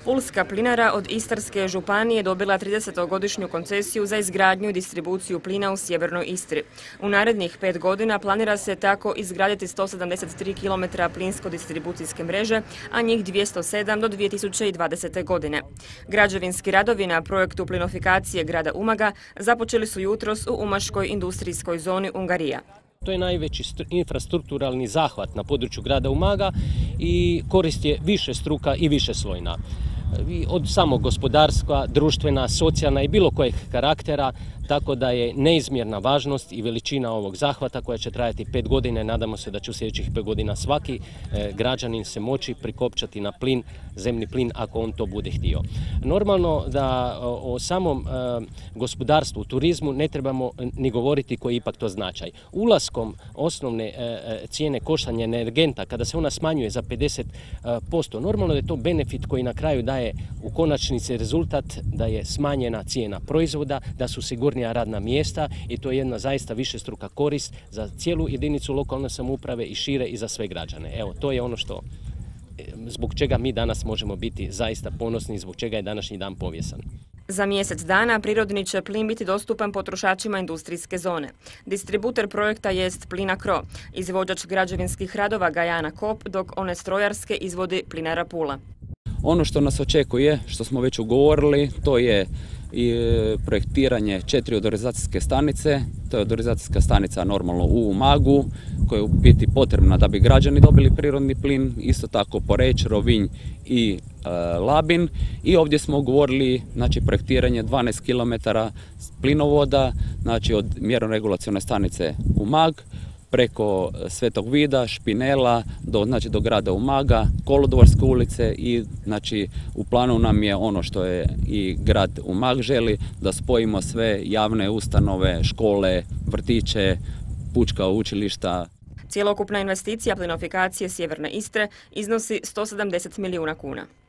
Pulska plinara od Istarske županije dobila 30-godišnju koncesiju za izgradnju i distribuciju plina u sjevernoj Istri. U narednih 5 godina planira se tako izgraditi 173 km plinsko-distribucijske mreže, a njih 207 do 2020. godine. Građevinski radovi na projektu plinofikacije grada Umaga započeli su jutros u umaškoj industrijskoj zoni Ungarija. To je najveći infrastrukturalni zahvat na području grada Umaga i korist je višestruka i višeslojna. Od samog gospodarstva, društvena, socijalna i bilo kojeg karaktera, tako da je neizmjerna važnost i veličina ovog zahvata koja će trajati 5 godina. Nadamo se da će u sljedećih 5 godina svaki građanin se moći prikopčati na plin, zemni plin, ako on to bude htio. Normalno da o samom gospodarstvu, turizmu ne trebamo ni govoriti koji je ipak to značaj. Ulaskom osnovne cijene koštanja energenta, kada se ona smanjuje za 50%, normalno da je to benefit koji na kraju daje u konačnici rezultat da je smanjena cijena proizvoda, da su sigurnija radna mjesta i to je jedna zaista višestruka korist za cijelu jedinicu lokalne samouprave i šire i za sve građane. Evo, to je ono zbog čega mi danas možemo biti zaista ponosni i zbog čega je današnji dan povijesan. Za mjesec dana prirodni će plin biti dostupan potrošačima industrijske zone. Distributer projekta jest Plinacro, izvođač građevinskih radova Gajana Kop, dok one strojarske izvodi Plinara Pula. Ono što nas očekuje, što smo već ugovorili, to je i projektiranje 4 odorizacijske stanice. To je odorizacijska stanica normalno u Umagu, koja je u biti potrebna da bi građani dobili prirodni plin, isto tako Poreč, Rovinj i Labin. I ovdje smo ugovorili projektiranje 12 km plinovoda, od mjerno-regulacione stanice Umag, preko Svetog Vida, Špinela, do grada Umaga, Kolodvorske ulice i u planu nam je ono što je i grad Umag želi, da spojimo sve javne ustanove, škole, vrtiće, pučka učilišta. Cjelokupna investicija plinofikacije sjeverne Istre iznosi 170 milijuna kuna.